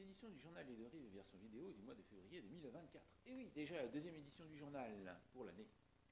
édition du journal Les Deux Rives version vidéo du mois de février 2024. Et oui, déjà la deuxième édition du journal pour l'année.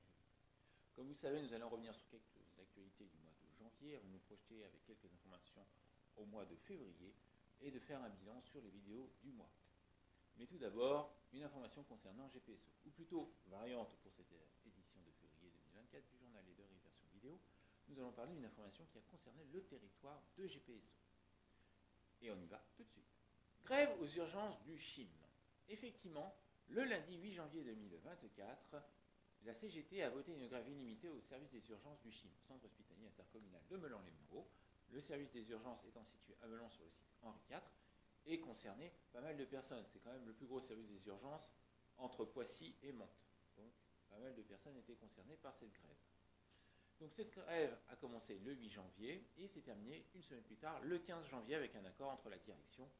Comme vous le savez, nous allons revenir sur quelques actualités du mois de janvier avant de nous projeter avec quelques informations au mois de février et de faire un bilan sur les vidéos du mois. Mais tout d'abord, une information concernant GPSO, ou plutôt variante pour cette édition de février 2024 du journal Les Deux Rives version vidéo. Nous allons parler d'une information qui a concerné le territoire de GPSO. Et on y va tout de suite. Grève aux urgences du CHIM. Effectivement, le lundi 8 janvier 2024, la CGT a voté une grève illimitée au service des urgences du CHIM, Centre hospitalier intercommunal de Melun-les-Mureaux. Le service des urgences étant situé à Melun sur le site Henri IV et concerné pas mal de personnes. C'est quand même le plus gros service des urgences entre Poissy et Mantes. Donc pas mal de personnes étaient concernées par cette grève. Donc cette grève a commencé le 8 janvier et s'est terminée une semaine plus tard, le 15 janvier, avec un accord entre la direction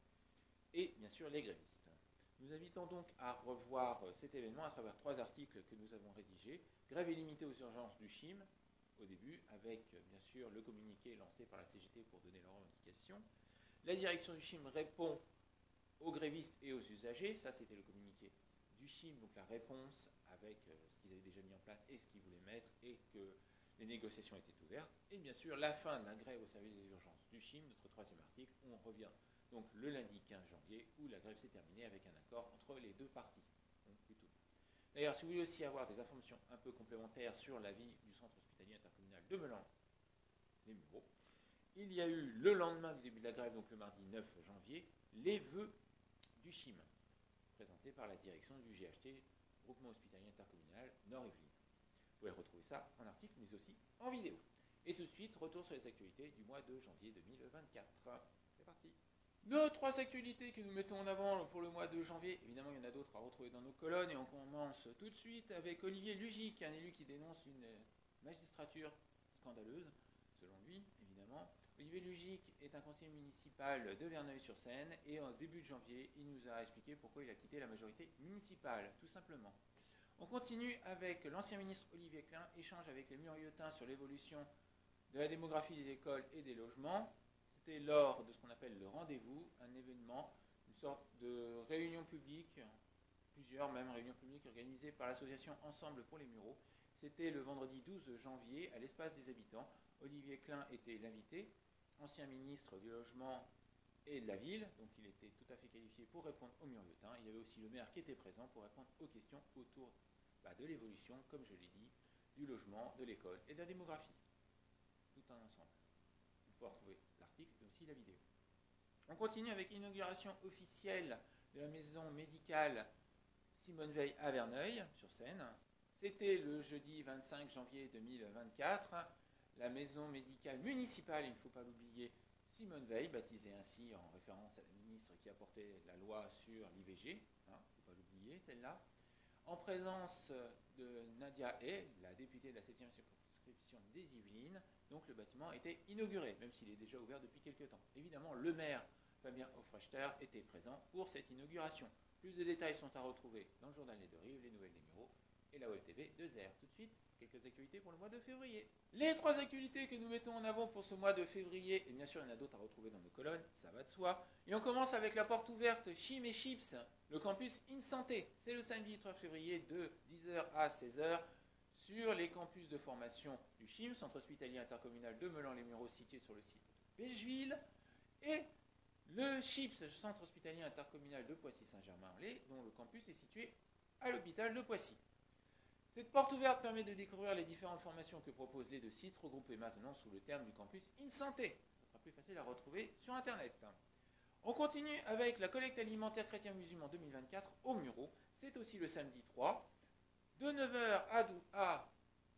et bien sûr les grévistes. Nous invitons donc à revoir cet événement à travers 3 articles que nous avons rédigés. Grève illimitée aux urgences du CHIM, au début, avec bien sûr le communiqué lancé par la CGT pour donner leurs revendications. La direction du CHIM répond aux grévistes et aux usagers, ça c'était le communiqué du CHIM, donc la réponse avec ce qu'ils avaient déjà mis en place et ce qu'ils voulaient mettre et que les négociations étaient ouvertes. Et bien sûr, la fin de la grève au service des urgences du CHIM, notre 3e article, où on revient donc le lundi 15 janvier, où la grève s'est terminée avec un accord entre les deux parties. Donc, plutôt. D'ailleurs, si vous voulez aussi avoir des informations un peu complémentaires sur la vie du centre hospitalier intercommunal de Melun-les-Mureaux, il y a eu le lendemain du début de la grève, donc le mardi 9 janvier, les vœux du CHIM, présentés par la direction du GHT, Groupement hospitalier intercommunal Nord-Yvelines. Vous pouvez retrouver ça en article, mais aussi en vidéo. Et tout de suite, retour sur les actualités du mois de janvier 2024. C'est parti. Nos 3 actualités que nous mettons en avant pour le mois de janvier, évidemment il y en a d'autres à retrouver dans nos colonnes, et on commence tout de suite avec Olivier Lugic, un élu qui dénonce une magistrature scandaleuse, selon lui, évidemment. Olivier Lugic est un conseiller municipal de Verneuil-sur-Seine, et en début de janvier, il nous a expliqué pourquoi il a quitté la majorité municipale, tout simplement. On continue avec l'ancien ministre Olivier Klein, échange avec les Muriotins sur l'évolution de la démographie des écoles et des logements. C'était lors de ce qu'on appelle le rendez-vous, un événement, une sorte de réunion publique, plusieurs même réunions publiques organisées par l'association Ensemble pour les Mureaux. C'était le vendredi 12 janvier à l'espace des habitants. Olivier Klein était l'invité, ancien ministre du logement et de la ville, donc il était tout à fait qualifié pour répondre aux Muriotins. Il y avait aussi le maire qui était présent pour répondre aux questions autour de l'évolution, comme je l'ai dit, du logement, de l'école et de la démographie. Tout un ensemble. Vous pouvez retrouver l'article et aussi la vidéo. On continue avec l'inauguration officielle de la maison médicale Simone Veil à Verneuil-sur-Seine. C'était le jeudi 25 janvier 2024. La maison médicale municipale, il ne faut pas l'oublier, Simone Veil, baptisée ainsi en référence à la ministre qui a porté la loi sur l'IVG, il ne faut pas l'oublier celle-là, en présence de Nadia Hay, la députée de la 7e circonscription des Yvelines. Donc le bâtiment a été inauguré, même s'il est déjà ouvert depuis quelques temps. Évidemment, le maire Fabien Hofrechter était présent pour cette inauguration. Plus de détails sont à retrouver dans le journal Les Deux Rives, les nouvelles des Mureaux et la Web TV de ZER. Tout de suite, quelques actualités pour le mois de février. Les 3 actualités que nous mettons en avant pour ce mois de février, et bien sûr il y en a d'autres à retrouver dans nos colonnes, ça va de soi. Et on commence avec la porte ouverte CHIM et Chips, le campus InSanté. C'est le samedi 3 février de 10h à 16h sur les campus de formation du CHIM, Centre hospitalier intercommunal de Melun-les-Mureaux, situé sur le site de Bégeville, et le CHIPS, Centre hospitalier intercommunal de Poissy-Saint-Germain-en-Laye, dont le campus est situé à l'hôpital de Poissy. Cette porte ouverte permet de découvrir les différentes formations que proposent les 2 sites, regroupés maintenant sous le terme du campus InSanté. Ce sera plus facile à retrouver sur Internet. On continue avec la collecte alimentaire chrétien-musulman 2024 au Mureaux. C'est aussi le samedi 3, de 9h à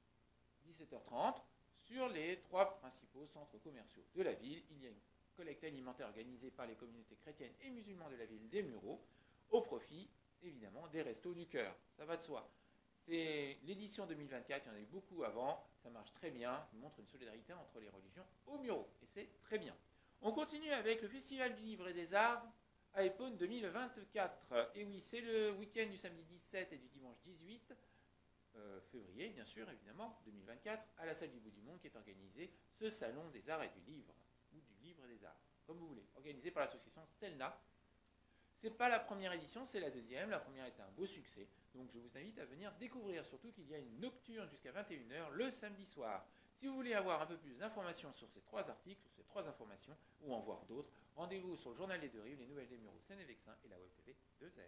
17h30, sur les 3 principaux centres commerciaux de la ville. Il y a une collecte alimentaire organisée par les communautés chrétiennes et musulmanes de la ville des Mureaux, au profit, évidemment, des Restos du Cœur. Ça va de soi. C'est l'édition 2024, il y en a eu beaucoup avant, ça marche très bien, ça montre une solidarité entre les religions aux Mureaux, et c'est très bien. On continue avec le Festival du Livre et des Arts à Épône 2024. Et oui, c'est le week-end du samedi 17 et du dimanche 18 février, bien sûr, évidemment, 2024, à la salle du Bout du Monde qui est organisé ce salon des arts et du livre, ou du livre et des arts, comme vous voulez, organisé par l'association Stelna. C'est pas la première édition, c'est la deuxième. La première était un beau succès. Donc je vous invite à venir découvrir, surtout qu'il y a une nocturne jusqu'à 21h le samedi soir. Si vous voulez avoir un peu plus d'informations sur ces 3 articles, ces 3 informations, ou en voir d'autres, rendez-vous sur le journal des 2 rives, les nouvelles des Mureaux Seine-et-Vexin et la Web TV 2R.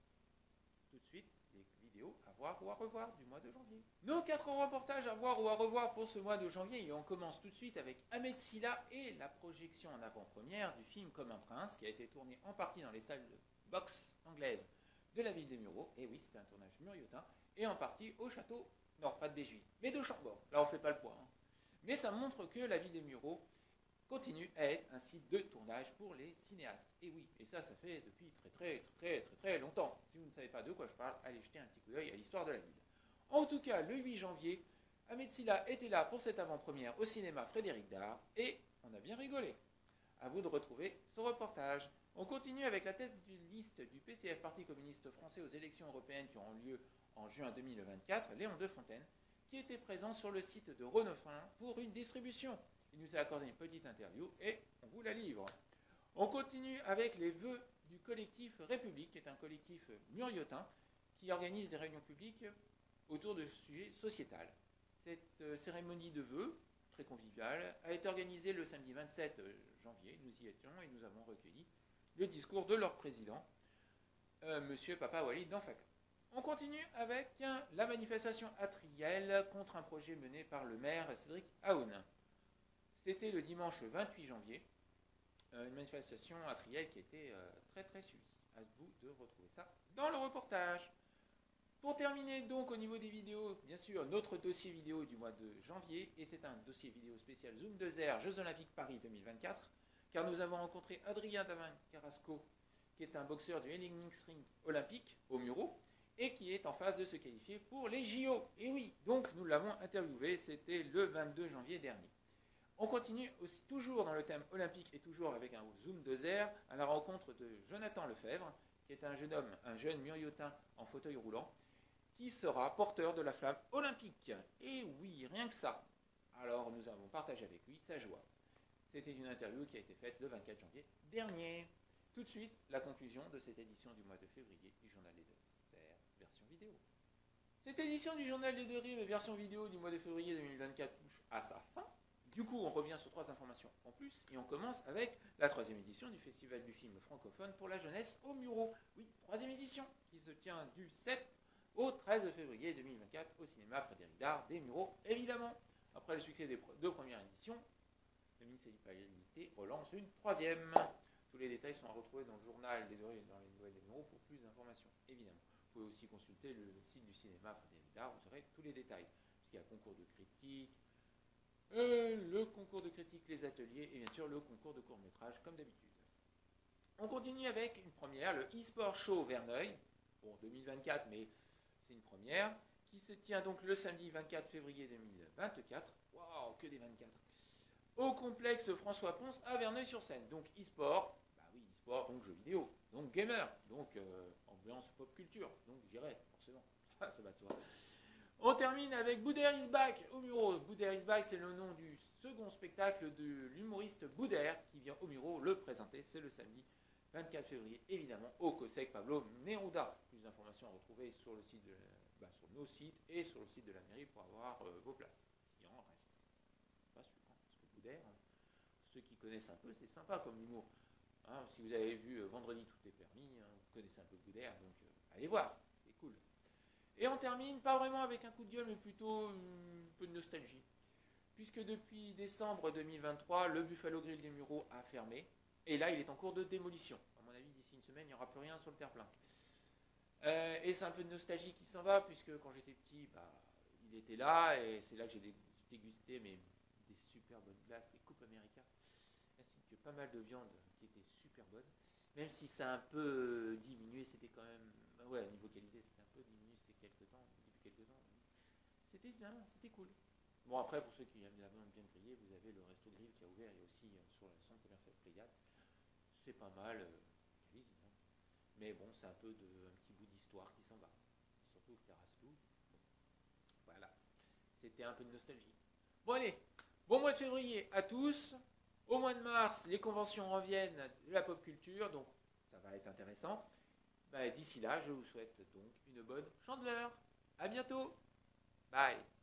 Tout de suite, des vidéos à voir ou à revoir du mois de janvier. Nos 4 reportages à voir ou à revoir pour ce mois de janvier, et on commence tout de suite avec Ahmed Silla et la projection en avant-première du film Comme un prince, qui a été tourné en partie dans les salles de boxe anglaises de la ville des Mureaux, et oui, c'était un tournage muriotin, et en partie au château, non pas de Béjuis, mais de Chambord, là on ne fait pas le poids. Mais ça montre que la ville des Mureaux continue à être un site de tournage pour les cinéastes. Et oui, et ça fait depuis très longtemps. Si vous ne savez pas de quoi je parle, allez jeter un petit coup d'œil à l'histoire de la ville. En tout cas, le 8 janvier, Ahmed Silla était là pour cette avant-première au cinéma Frédéric Dard, et on a bien rigolé. À vous de retrouver ce reportage. On continue avec la tête de liste du PCF, Parti communiste français, aux élections européennes qui auront lieu en juin 2024, Léon Defontaine, qui était présent sur le site de Renault-Frelin pour une distribution. Il nous a accordé une petite interview et on vous la livre. On continue avec les vœux du collectif République, qui est un collectif muriotin qui organise des réunions publiques autour de sujets sociétals. Cette cérémonie de vœux, très conviviale, a été organisée le samedi 27 janvier. Nous y étions et nous avons recueilli le discours de leur président, Monsieur Papa Walid Danfaka. On continue avec la manifestation à Triel contre un projet mené par le maire Cédric Aoun. C'était le dimanche 28 janvier, une manifestation à Triel qui était très suivie. À vous de retrouver ça dans le reportage. Pour terminer donc au niveau des vidéos, bien sûr, notre dossier vidéo du mois de janvier, et c'est un dossier vidéo spécial Zoom 2R Jeux Olympiques Paris 2024, car nous avons rencontré Adrien Daman Carrasco, qui est un boxeur du Hellingling Ring olympique au Mureaux, et qui est en phase de se qualifier pour les JO. Et oui, donc nous l'avons interviewé, c'était le 22 janvier dernier. On continue aussi, toujours dans le thème olympique et toujours avec un Zoom 2R, à la rencontre de Jonathan Lefebvre, qui est un jeune homme, un jeune muriotin en fauteuil roulant, qui sera porteur de la flamme olympique. Et oui, rien que ça. Alors nous avons partagé avec lui sa joie. C'était une interview qui a été faite le 24 janvier dernier. Tout de suite, la conclusion de cette édition du mois de février du Journal des 2 Rives, version vidéo. Cette édition du Journal des 2 Rives, version vidéo du mois de février 2024 touche à sa fin. Du coup, on revient sur 3 informations en plus et on commence avec la 3e édition du Festival du film francophone pour la jeunesse aux Mureaux. Oui, 3e édition qui se tient du 7 au 13 février 2024 au cinéma Frédéric Dard des Mureaux, évidemment. Après le succès des 2 premières éditions, la municipalité relance une 3e. Tous les détails sont à retrouver dans le journal des 2 Rives et dans les nouvelles des Mureaux pour plus d'informations, évidemment. Vous pouvez aussi consulter le site du cinéma Frédéric Dard, vous aurez tous les détails. Puisqu'il y a concours de critique, le concours de critique, les ateliers et bien sûr le concours de court-métrage comme d'habitude. On continue avec une première, le e-sport show Verneuil, pour 2024, mais c'est une première, qui se tient donc le samedi 24 février 2024. Waouh, que des 24! Au complexe François Ponce à Verneuil-sur-Seine. Donc e-sport, bah oui, e-sport, donc jeux vidéo, donc gamer, donc ambiance pop culture, donc j'irai forcément, ça va de soi. On termine avec Boudère is back au Mureaux. Boudère is back, c'est le nom du second spectacle de l'humoriste Boudère qui vient au Mureaux le présenter. C'est le samedi 24 février, évidemment, au COSEC Pablo Neruda. Plus d'informations à retrouver sur le site sur nos sites et sur le site de la mairie pour avoir vos places, s'il en reste. Pas sûr, hein, parce que Boudère, ceux qui connaissent un peu, c'est sympa comme humour. Hein, si vous avez vu Vendredi tout est permis, hein, vous connaissez un peu Boudère, donc allez voir, c'est cool. Et on termine, pas vraiment avec un coup de gueule, mais plutôt un peu de nostalgie. Puisque depuis décembre 2023, le Buffalo Grill des Mureaux a fermé. Et là, il est en cours de démolition. À mon avis, d'ici une semaine, il n'y aura plus rien sur le terre-plein. Et c'est un peu de nostalgie qui s'en va, puisque quand j'étais petit, il était là. Et c'est là que j'ai dégusté des super bonnes glaces et Coupe América. Ainsi que pas mal de viande qui était super bonne. Même si ça a un peu diminué, c'était quand même... Ouais, au niveau qualité, c'était un peu diminué depuis quelques temps. C'était bien, c'était cool. Bon, après, pour ceux qui aiment la viande bien grillée, vous avez le resto grill qui a ouvert et aussi sur le centre commercial Pléiade. C'est pas mal, allez-y, hein. Mais bon, c'est un petit bout d'histoire qui s'en va. Surtout le terrasse-tout. Bon, voilà, c'était un peu de nostalgie. Bon, allez, bon mois de février à tous. Au mois de mars, les conventions reviennent de la pop culture, donc ça va être intéressant. D'ici là, je vous souhaite donc une bonne chandeleur. À bientôt. Bye.